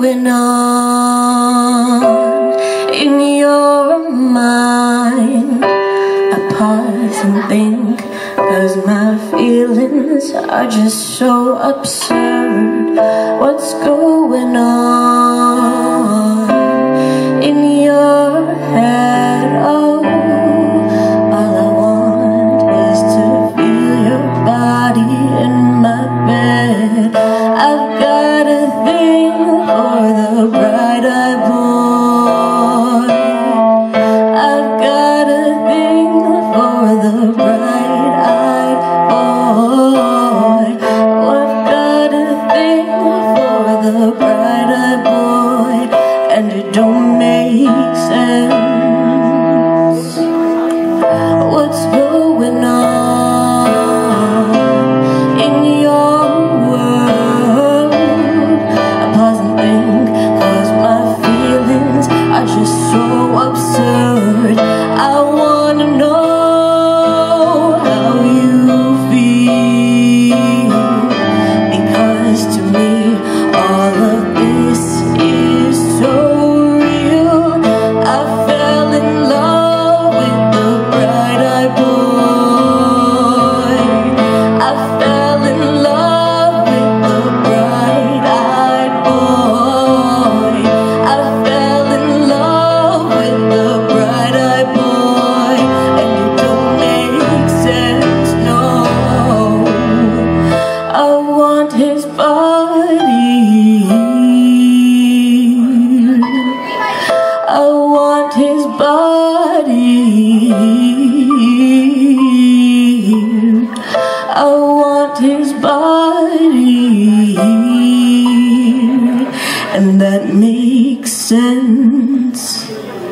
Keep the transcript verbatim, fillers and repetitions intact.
going on in your mind? I pause and think, 'cause my feelings are just so absurd. What's going on in your head? Oh, all I want is to feel your body in my bed. I've got a thing for the bright-eyed boy. I've got a thing for the bright-eyed boy. Oh, I've got a thing for the bright-eyed boy, and it don't make sense. What's going on in your world? I pause and think, 'cause my feelings are just so absurd. I wanna know how you feel, because to me all of this is so real. I fell in love with the bright-eyed boy. I fell in love with the bright-eyed boy. I fell in love with the bright-eyed boy, and it don't make sense, no. I want his body. I want his body. I want his body, and that makes sense.